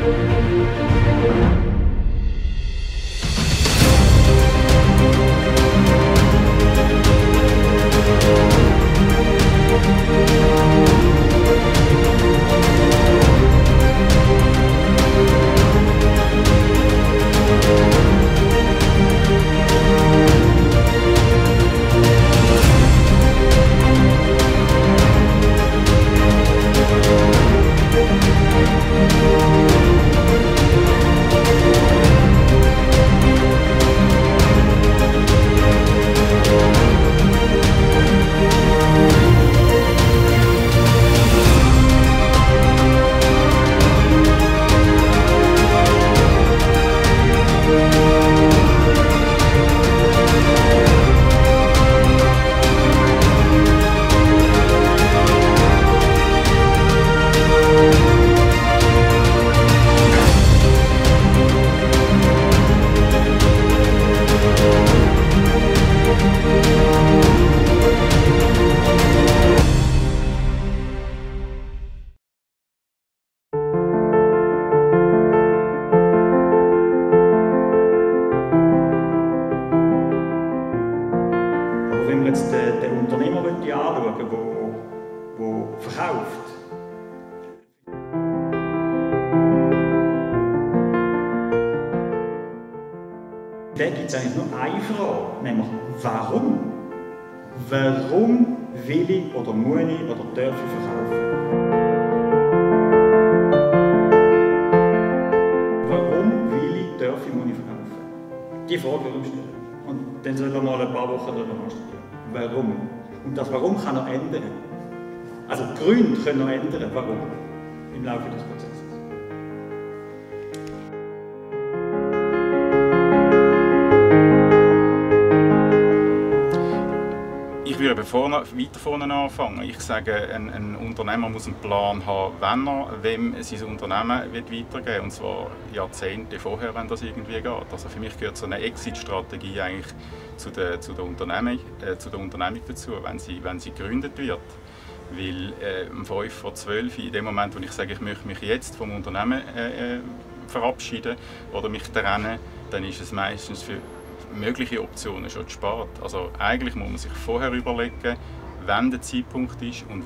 Wenn wir jetzt den Unternehmer anschauen, der verkauft, da gibt es eigentlich nur eine Frage, nämlich warum? Warum will ich oder muss ich oder darf ich verkaufen? Warum will ich, darf ich, muss ich verkaufen? Die Frage würde ich stellen. Und dann soll er mal ein paar Wochen darüber studieren. Warum? Und das Warum kann er ändern. Also die Gründe können er ändern, warum, im Laufe des Prozesses. Ich würde weiter vorne anfangen. Ich sage, ein Unternehmer muss einen Plan haben, wenn er wem sein Unternehmen weitergeben will. Und zwar Jahrzehnte vorher, wenn das irgendwie geht. Also für mich gehört so eine Exit-Strategie eigentlich zu der Unternehmung dazu, wenn sie gegründet wird. Weil um 5 vor 12, in dem Moment, wo ich sage, ich möchte mich jetzt vom Unternehmen verabschieden oder mich trennen, dann ist es meistens für mögliche Optionen schon zu spät. Also eigentlich muss man sich vorher überlegen, wann der Zeitpunkt ist und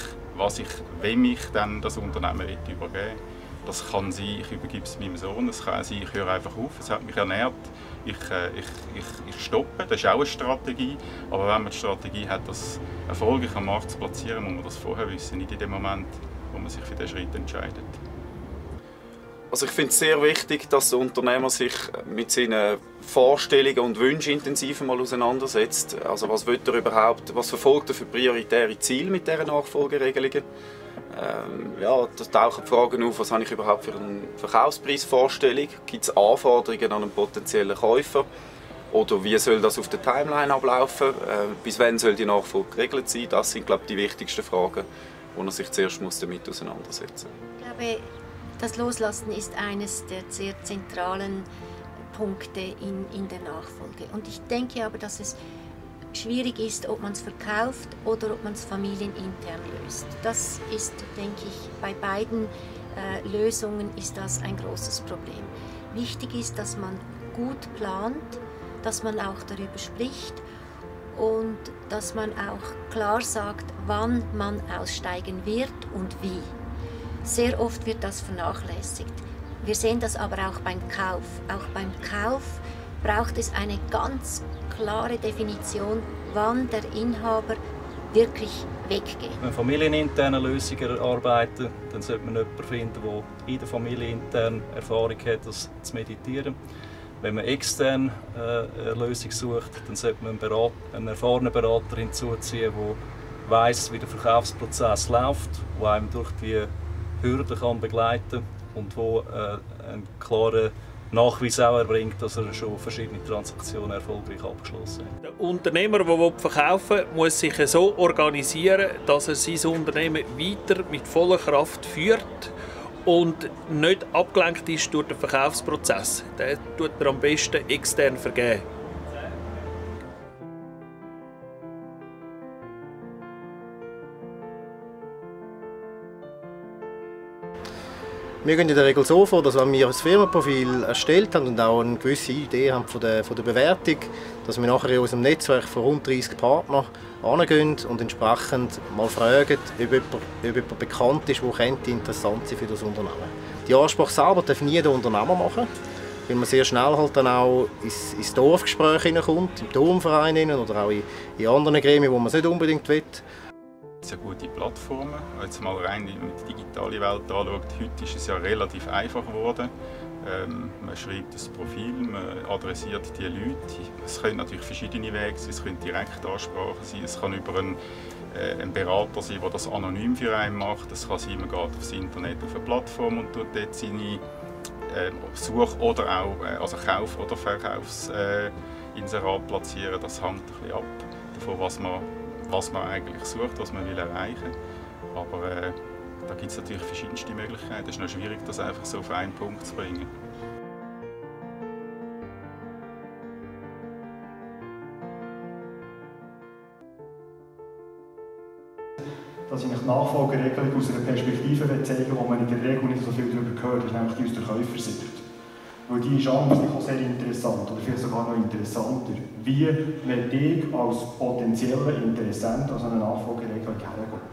wem ich dann das Unternehmen übergeben will. Das kann sein, ich übergebe es meinem Sohn, es kann sein, ich höre einfach auf, es hat mich ernährt, ich stoppe, das ist auch eine Strategie. Aber wenn man die Strategie hat, das erfolgreich am Markt zu platzieren, muss man das vorher wissen, nicht in dem Moment, wo man sich für diesen Schritt entscheidet. Also ich finde es sehr wichtig, dass der Unternehmer sich mit seinen Vorstellungen und Wünschen intensiv mal auseinandersetzt. Also was will er überhaupt, was verfolgt er für prioritäre Ziele mit dieser Nachfolgeregelungen? Ja, da tauchen Fragen auf, was habe ich überhaupt für eine Verkaufspreisvorstellung? Gibt es Anforderungen an einen potenziellen Käufer? Oder wie soll das auf der Timeline ablaufen? Bis wann soll die Nachfolge geregelt sein? Das sind, glaube ich, die wichtigsten Fragen, wo er sich zuerst damit auseinandersetzen muss. Ich glaube, das Loslassen ist eines der sehr zentralen Punkte in der Nachfolge. Und ich denke aber, dass es schwierig ist, ob man es verkauft oder ob man es familienintern löst. Das ist, denke ich, bei beiden Lösungen ist das ein großes Problem. Wichtig ist, dass man gut plant, dass man auch darüber spricht und dass man auch klar sagt, wann man aussteigen wird und wie. Sehr oft wird das vernachlässigt. Wir sehen das aber auch beim Kauf. Auch beim Kauf braucht es eine ganz klare Definition, wann der Inhaber wirklich weggeht. Wenn wir familieninterne Lösungen erarbeiten, dann sollte man jemanden finden, der in der Familie intern Erfahrung hat, das zu meditieren. Wenn man extern eine Lösung sucht, dann sollte man einen erfahrenen Berater hinzuziehen, der weiss, wie der Verkaufsprozess läuft, der einem durch die Hürden begleiten kann und wo einen klaren Nachweis auch erbringt, dass er schon verschiedene Transaktionen erfolgreich abgeschlossen hat. Der Unternehmer, der verkaufen will, muss sich so organisieren, dass er sein Unternehmen weiter mit voller Kraft führt und nicht abgelenkt ist durch den Verkaufsprozess. Den tut er am besten extern vergeben. Wir gehen in der Regel so vor, dass wenn wir ein Firmenprofil erstellt haben und auch eine gewisse Idee haben von der Bewertung, dass wir nachher in unserem Netzwerk von rund 30 Partnern hingehen und entsprechend mal fragen, ob jemand bekannt ist, der interessant sein für das Unternehmen. Die Ansprache selber darf nie der Unternehmer machen, weil man sehr schnell halt dann auch ins Dorfgespräch hineinkommt, im Turmverein oder auch in anderen Gremien, wo man es nicht unbedingt will. Sehr gute Plattformen. Jetzt mal rein, wenn man die digitale Welt anschaut, heute ist es ja relativ einfach geworden. Man schreibt das Profil, man adressiert die Leute. Es können natürlich verschiedene Wege sein, es können Direktansprachen sein, es kann über einen Berater sein, der das anonym für einen macht. Es kann sein, man geht aufs Internet auf eine Plattform und tut dort seine Such- oder auch also Kauf- oder Verkaufsinserat platzieren. Das hängt ein bisschen ab davon, was man eigentlich sucht, was man will erreichen. Aber da gibt es natürlich verschiedenste Möglichkeiten. Es ist noch schwierig, das einfach so auf einen Punkt zu bringen. Dass ich die Nachfolgeregelung aus einer Perspektive zeigen will, wo man in der Regel nicht so viel darüber hört, ist nämlich die aus der Käufersicht. Weil die ist an sich auch sehr interessant, oder vielleicht sogar noch interessanter. Wie werde ich als potenzieller Interessent an so eine Nachfolgeregelung hergehen?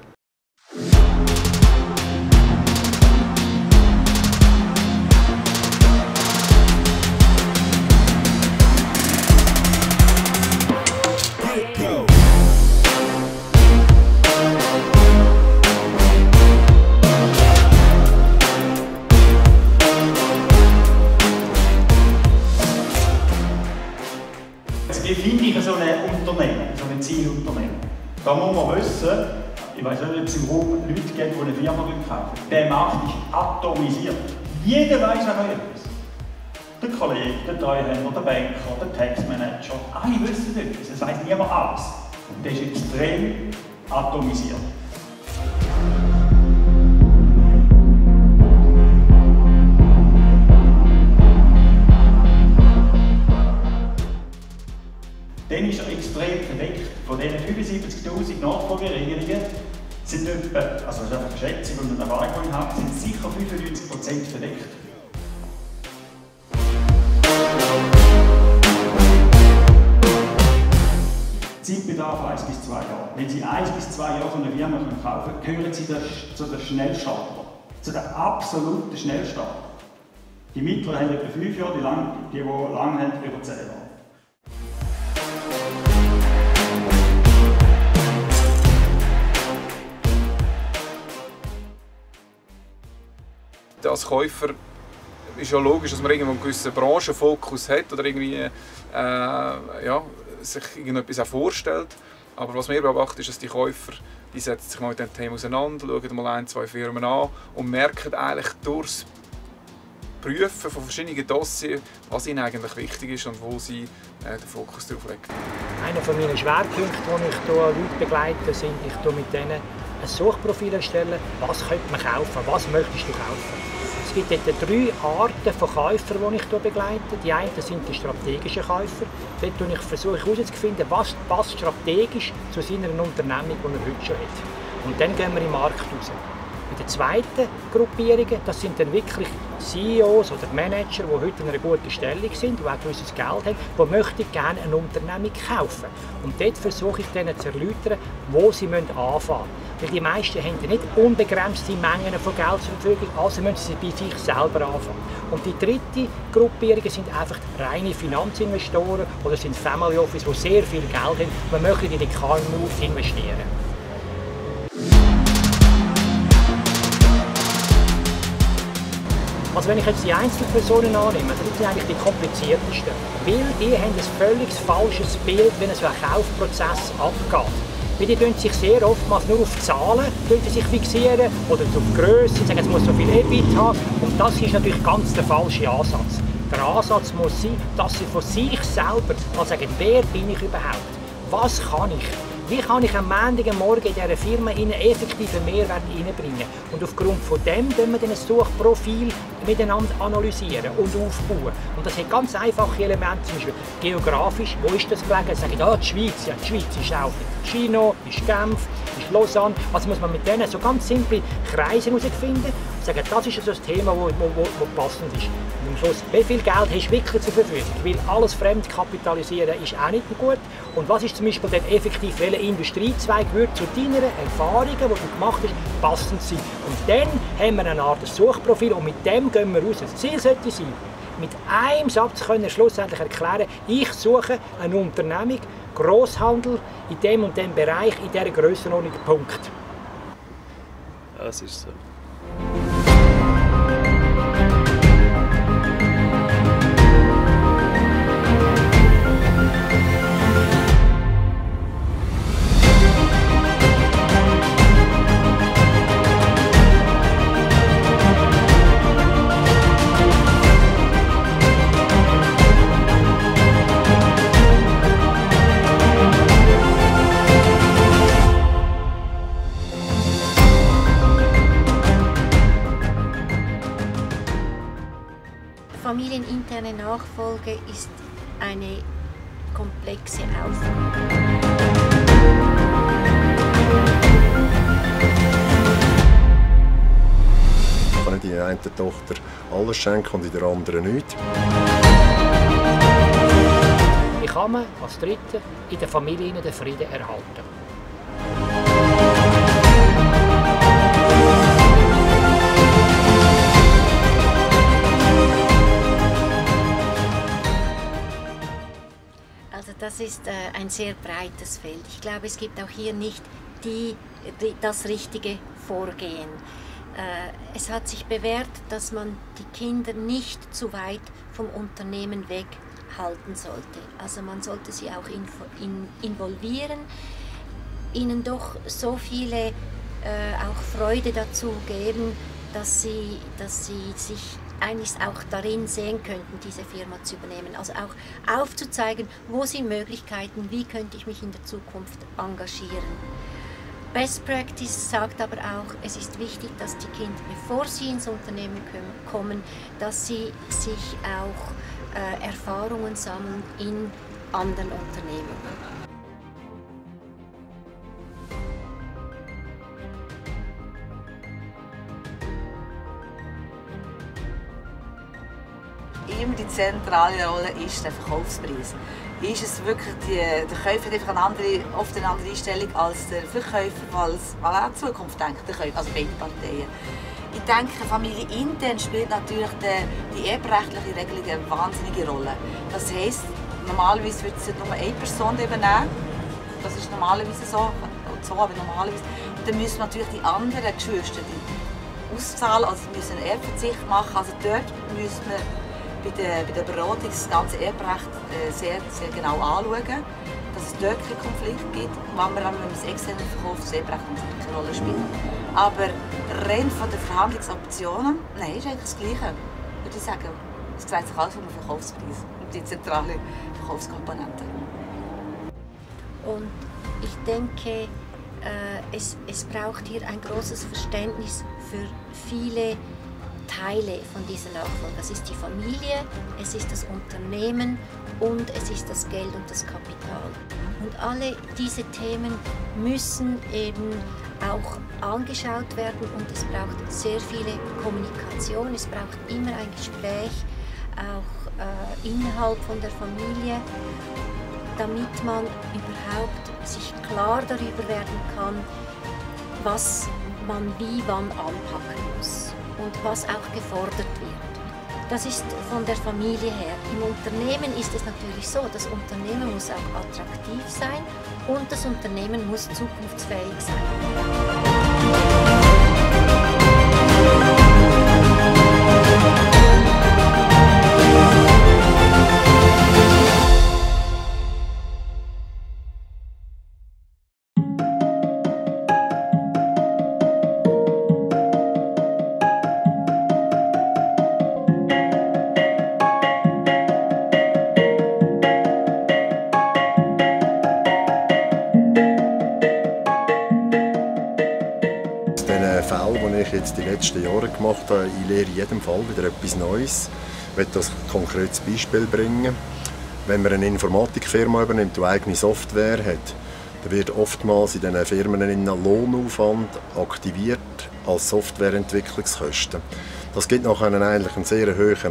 Wie finde ich so ein Unternehmen, so ein Zielunternehmen? Da muss man wissen, ich weiß nicht, ob es im Raum Leute gibt, die eine Firma kaufen. Der Markt ist atomisiert. Jeder weiß auch noch etwas. Der Kollege, der Treuhänder, der Banker, der Taxmanager, alle wissen etwas. Es weiß niemand alles. Der ist extrem atomisiert. Dann ist er extrem verdeckt. Von diesen 75'000 Nachfolgeregelungen sind etwa, also das ist einfach eine Schätzung und eine Erfahrung, die ich habe, sind sicher 95% verdeckt. Zeitbedarf 1 bis 2 Jahre. Wenn Sie 1 bis 2 Jahre von einer Firma kaufen können, gehören Sie zu den Schnellstarter, zu den absoluten Schnellstarter. Die mittleren haben etwa 5 Jahre, die langen haben über 10 Jahre. Als Käufer ist ja logisch, dass man irgendwo einen gewissen Branchenfokus hat oder irgendwie sich irgendetwas auch vorstellt. Aber was wir beobachten, ist, dass die Käufer, die setzen sich mal mit diesem Thema auseinander, schauen mal 1, 2 Firmen an und merken eigentlich durchs Prüfen von verschiedenen Dossiers, was ihnen eigentlich wichtig ist und wo sie den Fokus darauf legen. Einer meiner Schwerpunkte, die ich hier Leute begleite, sind, ich mit denen ein Suchprofil erstellen, was könnte man kaufen, was möchtest du kaufen. Es gibt dort 3 Arten von Käufern, die ich hier begleite. Die einen sind die strategischen Käufer. Dort versuche ich herauszufinden, was passt strategisch zu seiner Unternehmung, die er heute schon hat. Und dann gehen wir in den Markt raus. Bei der zweiten Gruppierung, das sind dann wirklich CEOs oder Manager, die heute in einer guten Stellung sind, die auch gewisses Geld haben, die möchten gerne eine Unternehmung kaufen. Und dort versuche ich ihnen zu erläutern, wo sie anfangen müssen. Weil die meisten haben nicht unbegrenzte Mengen von Geld zur Verfügung, also müssen sie bei sich selber anfangen. Und die dritte Gruppierung sind einfach reine Finanzinvestoren oder sind Family Office, die sehr viel Geld haben, man möchte in die KMU investieren. Also wenn ich jetzt die Einzelpersonen annehme, dann sind eigentlich die kompliziertesten. Weil die haben ein völlig falsches Bild, wenn so ein Kaufprozess abgeht. Weil die sich sehr oftmals nur auf Zahlen sich fixieren oder auf Grösse, sagen, es muss so viel EBIT haben. Und das ist natürlich ganz der falsche Ansatz. Der Ansatz muss sein, dass sie von sich selber mal sagen, wer bin ich überhaupt? Was kann ich? Wie kann ich am Montagmorgen in dieser Firma effektiven Mehrwert reinbringen? Und aufgrund von dem können wir dann ein Suchprofil miteinander analysieren und aufbauen. Und das hat ganz einfache Elemente, zum Beispiel geografisch, wo ist das gelegen? Sagen, die Schweiz, ja, die Schweiz ist auch. Die Chino, ist Genf, ist Lausanne. Also muss man mit denen so ganz simple Kreise herausfinden und sagen, das ist so ein Thema, das passend ist. Und am Schluss, wie viel Geld hast du wirklich zur Verfügung? Weil alles fremd kapitalisieren ist auch nicht gut. Und was ist zum Beispiel dann effektiv, welcher Industriezweig würde zu deinen Erfahrungen, die du gemacht hast, passend sein? Und dann haben wir eine Art Suchprofil und mit dem gehen wir raus. Das Ziel sollte sein, mit einem Satz können schlussendlich erklären, ich suche eine Unternehmung, Grosshandel in dem und dem Bereich, in dieser Grössenordnung, Punkt. Das ist so. Familieninterne Nachfolge ist eine komplexe Aufgabe. Ich kann nicht in der einen Tochter alles schenken und in der anderen nichts. Wie kann man als Dritte in der Familie den Frieden erhalten? Also das ist ein sehr breites Feld. Ich glaube, es gibt auch hier nicht das richtige Vorgehen. Es hat sich bewährt, dass man die Kinder nicht zu weit vom Unternehmen weghalten sollte. Also man sollte sie auch involvieren, ihnen doch so viele auch Freude dazu geben, dass sie sich eigentlich auch darin sehen könnten, diese Firma zu übernehmen. Also auch aufzuzeigen, wo sind Möglichkeiten, wie könnte ich mich in der Zukunft engagieren. Best Practice sagt aber auch, es ist wichtig, dass die Kinder, bevor sie ins Unternehmen kommen, dass sie sich auch Erfahrungen sammeln in anderen Unternehmen. Immer die zentrale Rolle ist der Verkaufspreis. Ist es wirklich der Käufer hat einfach oft eine andere Einstellung als der Verkäufer, weil er an die Zukunft denkt, der Käufer, also beide Parteien. Ich denke, familienintern spielt natürlich die erbrechtliche Regelung eine wahnsinnige Rolle. Das heisst, normalerweise würde es nur eine Person übernehmen. Das ist normalerweise so, aber normalerweise. Und dann müssen natürlich die anderen Geschwister auszahlen, also sie müssen einen Erbverzicht machen. Also dort müssen wir bei der Beratung das ganze Erbrecht sehr, sehr genau anschauen, dass es dort keinen Konflikt gibt. Wenn man das externe verkauft, das Erbrecht keine Rolle spielt. Aber rein von den Verhandlungsoptionen, nein, ist eigentlich das Gleiche. Würde ich sagen, es dreht sich alles um den Verkaufspreis und die zentrale Verkaufskomponente. Und ich denke, es braucht hier ein großes Verständnis für viele Teile von dieser Nachfolge. Das ist die Familie, es ist das Unternehmen und es ist das Geld und das Kapital. Und alle diese Themen müssen eben auch angeschaut werden und es braucht sehr viele Kommunikation, es braucht immer ein Gespräch, auch innerhalb von der Familie, damit man überhaupt sich klar darüber werden kann, was man wie wann anpacken muss und was auch gefordert wird. Das ist von der Familie her. Im Unternehmen ist es natürlich so, das Unternehmen muss auch attraktiv sein und das Unternehmen muss zukunftsfähig sein. Die letzten Jahre gemacht habe. Ich lehre in jedem Fall wieder etwas Neues. Ich möchte das ein konkretes Beispiel bringen. Wenn man eine Informatikfirma übernimmt, die eigene Software hat, Da wird oftmals in diesen Firmen ein Lohnaufwand aktiviert als Softwareentwicklungskosten. Das gibt nachher eigentlich einen sehr hohen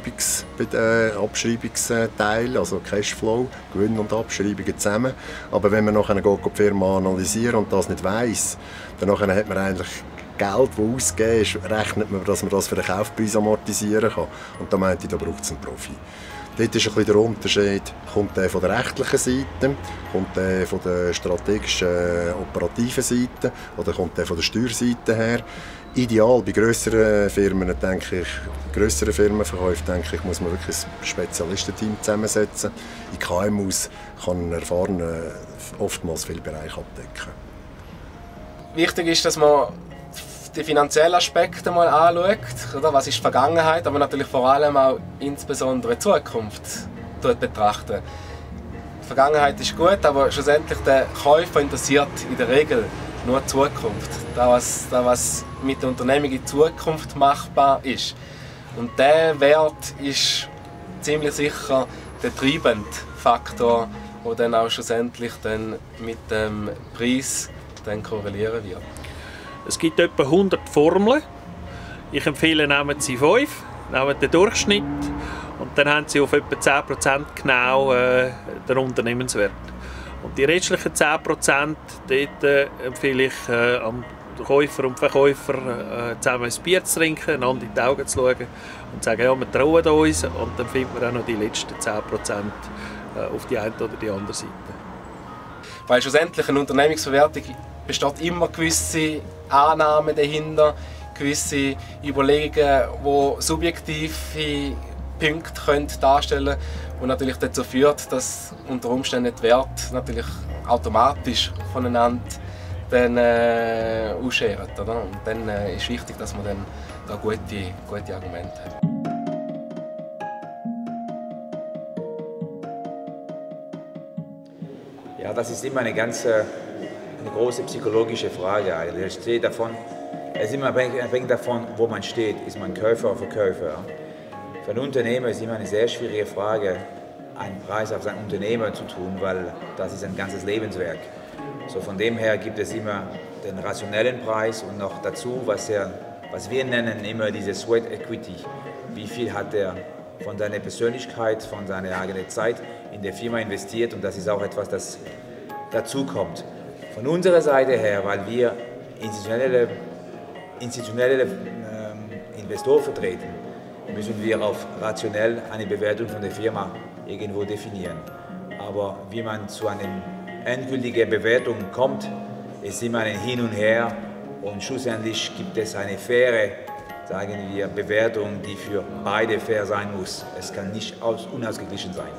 Abschreibungsteil, also Cashflow, Gewinn und Abschreibungen zusammen. Aber wenn man nachher die Firma analysiert und das nicht weiss, dann hat man eigentlich Geld, das ausgegeben ist, rechnet man, dass man das für den Kaufpreis amortisieren kann. Und da meinte ich, da braucht es einen Profi. Dort ist ein bisschen der Unterschied, kommt der von der rechtlichen Seite, kommt der von der strategischen, operativen Seite oder kommt der von der Steuerseite her. Ideal bei grösseren Firmen, denke ich, grösseren Firmenverkäufen, denke ich, muss man wirklich ein Spezialistenteam zusammensetzen. In KMUs kann ein Erfahrener oftmals viele Bereiche abdecken. Wichtig ist, dass man die finanziellen Aspekte mal anschaut, oder? Was ist die Vergangenheit, aber natürlich vor allem auch insbesondere die Zukunft betrachten. Die Vergangenheit ist gut, aber schlussendlich der Käufer interessiert in der Regel nur die Zukunft. Das, was mit der Unternehmung in Zukunft machbar ist. Und dieser Wert ist ziemlich sicher der treibende Faktor, der dann auch schlussendlich dann mit dem Preis dann korrelieren wird. Es gibt etwa 100 Formeln. Ich empfehle, nehmen Sie 5, nehmen den Durchschnitt und dann haben Sie auf etwa 10% genau den Unternehmenswert. Und die restlichen 10%, dort empfehle ich am Käufer und Verkäufer zusammen ein Bier zu trinken, einander in die Augen zu schauen und zu sagen, ja, wir trauen uns, und dann finden wir auch noch die letzten 10% auf die eine oder die andere Seite. Weil schlussendlich eine Unternehmensverwertung besteht immer gewisse Annahmen dahinter, gewisse Überlegungen, die subjektive Punkte darstellen können, und natürlich dazu führt, dass unter Umständen die Werte natürlich automatisch voneinander dann ausscheren. Oder? Und dann ist wichtig, dass man dann da gute Argumente hat. Ja, das ist immer eine große psychologische Frage eigentlich. Es ist immer abhängig davon, wo man steht. Ist man Käufer oder Verkäufer? Für einen Unternehmer ist immer eine sehr schwierige Frage, einen Preis auf sein Unternehmen zu tun, weil das ist ein ganzes Lebenswerk. So von dem her gibt es immer den rationellen Preis und noch dazu, was wir nennen immer diese Sweat Equity. Wie viel hat er von seiner Persönlichkeit, von seiner eigenen Zeit in der Firma investiert, und das ist auch etwas, das dazu kommt. Von unserer Seite her, weil wir institutionelle Investoren vertreten, müssen wir auf rationell eine Bewertung von der Firma irgendwo definieren. Aber wie man zu einer endgültigen Bewertung kommt, ist immer ein Hin und Her, und schlussendlich gibt es eine faire, sagen wir, Bewertung, die für beide fair sein muss. Es kann nicht unausgeglichen sein.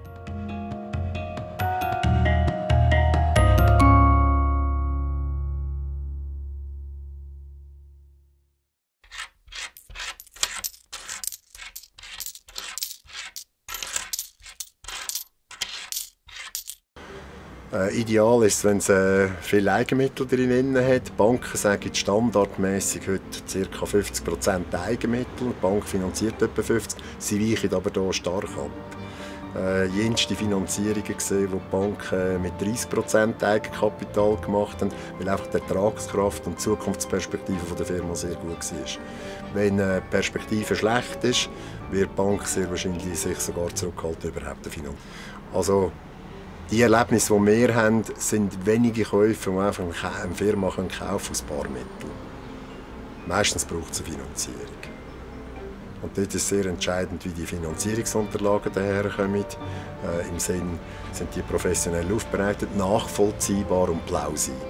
Ideal ist es, wenn es viele Eigenmittel drin hat. Die Banken sagen standardmäßig heute ca. 50% Eigenmittel. Die Bank finanziert etwa 50%, sie weichen aber hier stark ab. Jenste Finanzierungen gesehen, die die Banken mit 30% Eigenkapital gemacht haben, weil einfach die Ertragskraft und die Zukunftsperspektive der Firma sehr gut war. Wenn die Perspektive schlecht ist, wird die Bank sehr wahrscheinlich sich sogar zurückhalten, überhaupt zu finanzieren. Also, die Erlebnisse, die wir haben, sind wenige Käufe, die einfach eine Firma kaufen können aus Barmitteln. Meistens braucht es eine Finanzierung. Und dort ist sehr entscheidend, wie die Finanzierungsunterlagen daherkommen. Im Sinn, sind die professionell aufbereitet, nachvollziehbar und plausibel.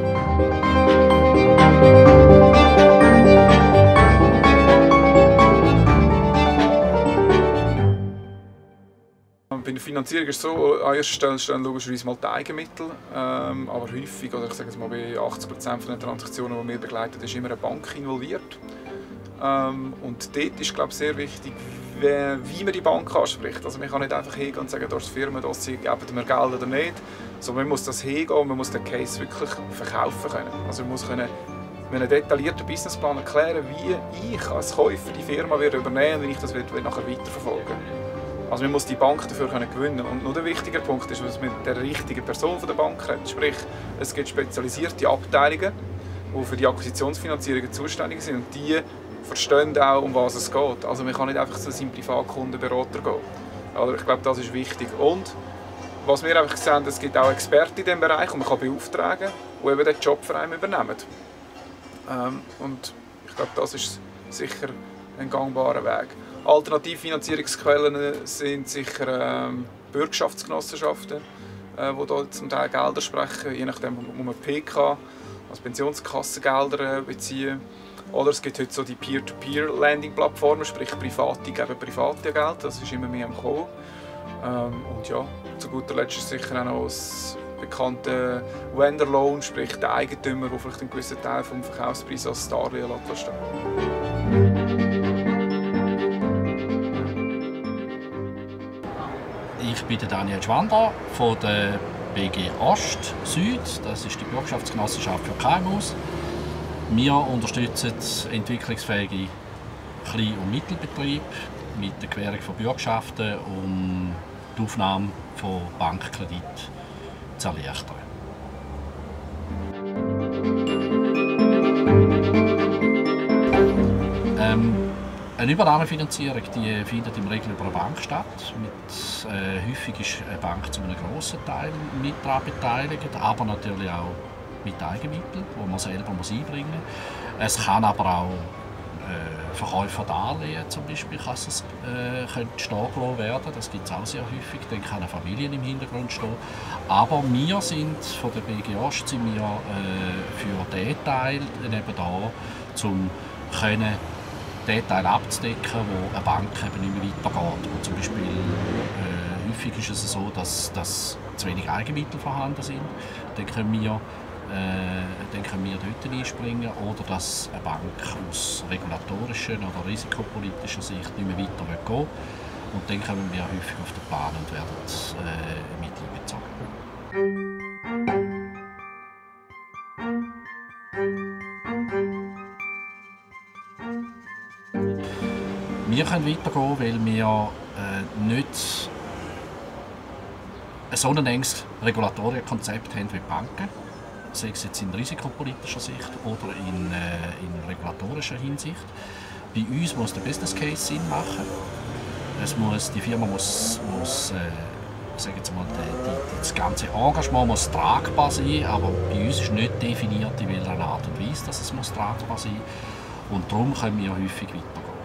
Bei der Finanzierung ist es so, an erster Stelle stehen logischerweise mal die Eigenmittel, aber häufig, oder ich sage jetzt mal bei 80% der Transaktionen, die wir begleiten, ist immer eine Bank involviert. Und dort ist, glaube ich, sehr wichtig, wie man die Bank anspricht. Also man kann nicht einfach hingehen und sagen, da ist die Firma, da geben wir Geld oder nicht, sondern man muss das hingehen und man muss den Case wirklich verkaufen können. Also man muss einen detaillierten Businessplan erklären, wie ich als Käufer die Firma übernehmen werde und wie ich das nachher weiterverfolgen will. Also man muss die Bank dafür gewinnen. Und noch der wichtige Punkt ist, dass man mit der richtigen Person von der Bank redet. Sprich, es gibt spezialisierte Abteilungen, die für die Akquisitionsfinanzierungen zuständig sind. Und die verstehen auch, um was es geht. Also man kann nicht einfach zu einem Privatkundenberater gehen. Also ich glaube, das ist wichtig. Und was wir einfach sehen, es gibt auch Experten in diesem Bereich, die man beauftragen kann, die eben den Job für einen übernehmen. Und ich glaube, das ist sicher ein gangbarer Weg. Alternativfinanzierungsquellen sind sicher Bürgschaftsgenossenschaften, die da zum Teil Gelder sprechen. Je nachdem muss man PK, also Pensionskassengelder beziehen. Oder es gibt heute so die Peer-to-Peer-Landing-Plattformen, sprich Private geben private Geld, das ist immer mehr am Kommen. Und ja, zu guter Letzt ist sicher auch noch das bekannte Vendor Loan, sprich der Eigentümer, der vielleicht einen gewissen Teil vom Verkaufspreis als Darlehen lässt. Ich bin Daniel Schwander von der BG Ost Süd, das ist die Bürgschaftsgenossenschaft für KMUs. Wir unterstützen entwicklungsfähige Klein- und Mittelbetriebe mit der Gewährung von Bürgschaften, um die Aufnahme von Bankkrediten zu erleichtern. Eine Übernahmefinanzierung die findet im Regel über eine Bank statt. Häufig ist eine Bank zu einem grossen Teil mit daran beteiligt, aber natürlich auch mit Eigenmitteln, die man selber einbringen muss. Es kann aber auch Verkäufe von Darlehen zum Beispiel stehen gelassen werden. Das gibt es auch sehr häufig. Dann kann eine Familie im Hintergrund stehen. Aber wir sind von der BG Ost sind wir, für diesen Teil eben da, um den Teil abzudecken, wo eine Bank eben nicht mehr weitergeht. Und zum Beispiel häufig ist es so, dass zu wenig Eigenmittel vorhanden sind. Dann können wir dort einspringen, oder dass eine Bank aus regulatorischer oder risikopolitischer Sicht nicht mehr weiter gehen will. Und dann kommen wir häufig auf den Plan und werden mit einbezogen. Wir können weitergehen, weil wir nicht so ein enges Regulatorienkonzept haben wie Banken, sei es jetzt in risikopolitischer Sicht oder in regulatorischer Hinsicht. Bei uns muss der Business Case Sinn machen. Die Firma muss sage jetzt mal, das ganze Engagement muss tragbar sein, aber bei uns ist nicht definiert, in welcher Art und Weise dass es muss tragbar sein muss. Und darum können wir häufig weitergehen.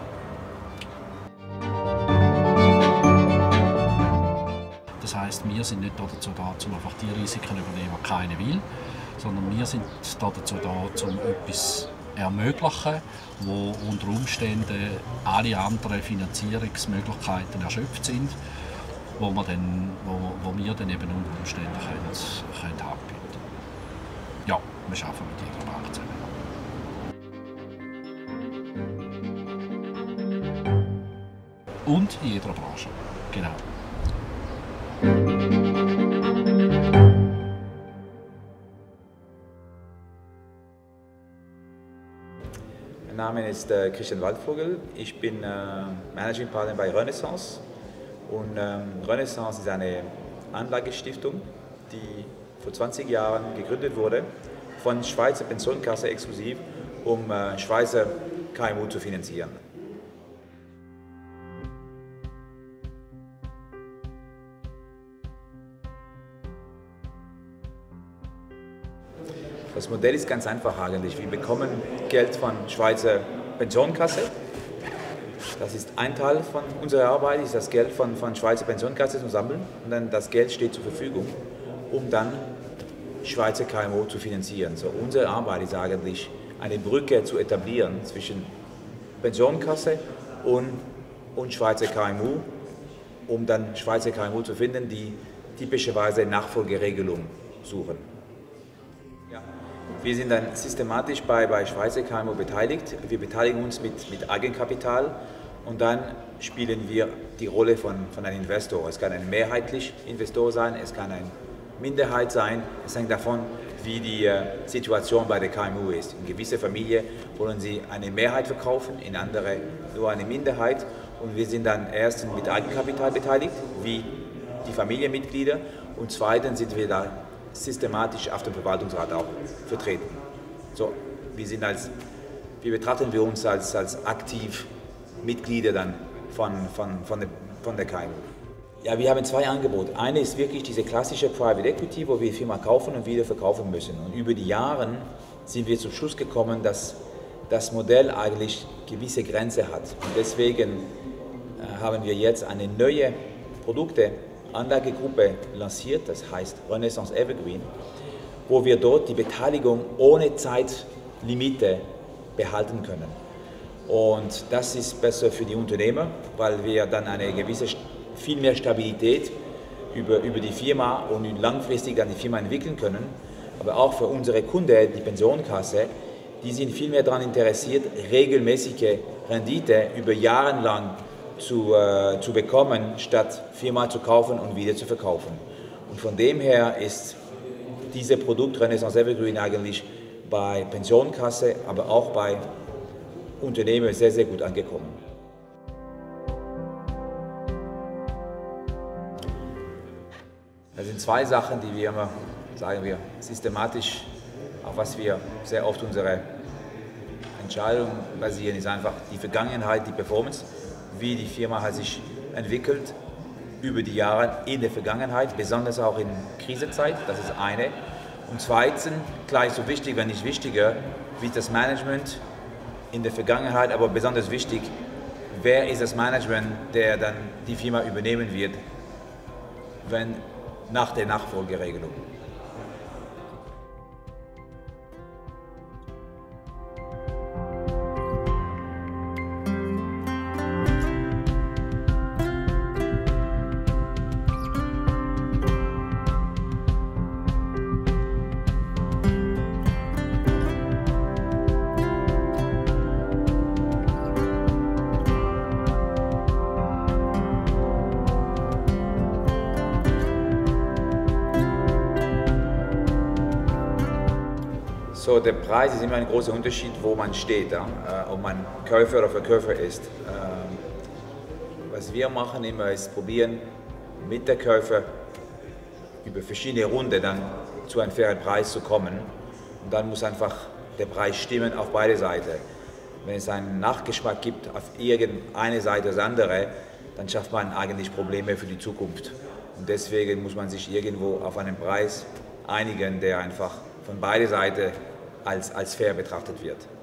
Das heisst, wir sind nicht dazu da, um einfach die Risiken zu übernehmen, die keiner will, sondern wir sind dazu da, um etwas zu ermöglichen, wo unter Umständen alle anderen Finanzierungsmöglichkeiten erschöpft sind, wo wir dann eben unter Umständen können abbieten. Ja, wir arbeiten mit jeder Bank zusammen. Und in jeder Branche, genau. Mein Name ist Christian Waldvogel. Ich bin Managing Partner bei Renaissance. Und Renaissance ist eine Anlagestiftung, die vor 20 Jahren gegründet wurde, von Schweizer Pensionskasse exklusiv, um Schweizer KMU zu finanzieren. Das Modell ist ganz einfach eigentlich. Wir bekommen Geld von Schweizer Pensionskasse. Das ist ein Teil von unserer Arbeit, ist das Geld von Schweizer Pensionskasse zu sammeln. Und dann das Geld steht zur Verfügung, um dann Schweizer KMU zu finanzieren. So, unsere Arbeit ist eigentlich, eine Brücke zu etablieren zwischen Pensionskasse und Schweizer KMU, um dann Schweizer KMU zu finden, die typischerweise Nachfolgeregelung suchen. Ja. Wir sind dann systematisch bei Schweizer KMU beteiligt. Wir beteiligen uns mit Eigenkapital und dann spielen wir die Rolle von einem Investor. Es kann ein mehrheitlicher Investor sein, es kann eine Minderheit sein. Es hängt davon, wie die Situation bei der KMU ist. In gewissen Familien wollen sie eine Mehrheit verkaufen, in andere nur eine Minderheit. Und wir sind dann erstens mit Eigenkapital beteiligt, wie die Familienmitglieder. Und zweitens sind wir da systematisch auf dem Verwaltungsrat auch vertreten. So, wir betrachten wir uns als aktiv Mitglieder dann von der KMU. Ja, wir haben zwei Angebote. Eine ist wirklich diese klassische Private Equity, wo wir die Firma kaufen und wieder verkaufen müssen. Und über die Jahre sind wir zum Schluss gekommen, dass das Modell eigentlich gewisse Grenzen hat. Und deswegen haben wir jetzt eine neue Anlagegruppe lanciert, das heißt Renaissance Evergreen, wo wir dort die Beteiligung ohne Zeitlimite behalten können. Und das ist besser für die Unternehmer, weil wir dann eine gewisse viel mehr Stabilität über die Firma und langfristig dann die Firma entwickeln können. Aber auch für unsere Kunden, die Pensionskasse, die sind viel mehr daran interessiert, regelmäßige Rendite über Jahre lang zu bekommen, statt Firma zu kaufen und wieder zu verkaufen. Und von dem her ist dieses Produkt Renaissance Evergreen eigentlich bei Pensionskasse, aber auch bei Unternehmen sehr, sehr gut angekommen. Das sind zwei Sachen, die wir immer, sagen wir, systematisch, auf was wir sehr oft unsere Entscheidungen basieren, ist einfach die Vergangenheit, die Performance, wie die Firma hat sich entwickelt über die Jahre in der Vergangenheit, besonders auch in Krisenzeit, das ist eine. Und zweitens, gleich so wichtig, wenn nicht wichtiger, wie das Management in der Vergangenheit, aber besonders wichtig, wer ist das Management, der dann die Firma übernehmen wird, nach der Nachfolgeregelung. So, der Preis ist immer ein großer Unterschied, wo man steht, ob man Käufer oder Verkäufer ist. Was wir machen immer ist probieren, mit der Käufer über verschiedene Runden dann zu einem fairen Preis zu kommen. Und dann muss einfach der Preis stimmen auf beide Seiten. Wenn es einen Nachgeschmack gibt auf irgendeine Seite als andere, dann schafft man eigentlich Probleme für die Zukunft. Und deswegen muss man sich irgendwo auf einen Preis einigen, der einfach von beiden Seiten als fair betrachtet wird.